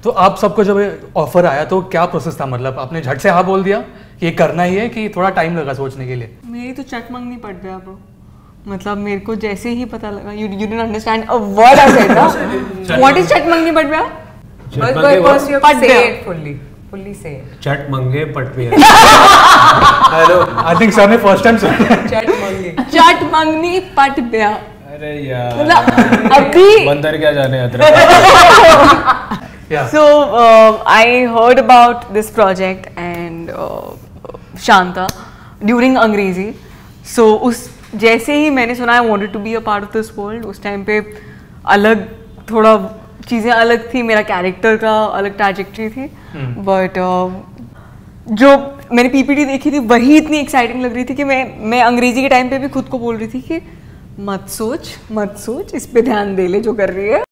तो आप सबको जब ऑफर आया तो क्या प्रोसेस था, मतलब आपने झट से हाँ बोल दिया कि ये करना ही है कि थोड़ा टाइम लगा सोचने के लिए? मेरी तो चटमंगनी पड़ गया ब्रो, मतलब मेरे को जैसे ही पता लगा, you didn't understand a word I said ना। व्हाट इज चटमंगनी पड़ गया? First you have to say it fully say it. चट मंगे पट पे। हेलो, आई थिंक सर ने फर्स्ट टाइम सुना। चटमंगनी पट गया। अरे यार, मतलब अभी बंदर क्या जाने अदरक। So I heard about this project and Shanta during अंग्रेजी. So उस जैसे ही मैंने सुना I wanted to be a part of this world, उस टाइम पे अलग थोड़ा चीज़ें अलग थी, मेरा कैरेक्टर का अलग ट्रैजेक्टरी थी, बट जो मैंने पीपीटी देखी थी वही इतनी एक्साइटिंग लग रही थी कि मैं अंग्रेजी के टाइम पे भी खुद को बोल रही थी कि मत सोच इस पे ध्यान दे ले जो कर रही है।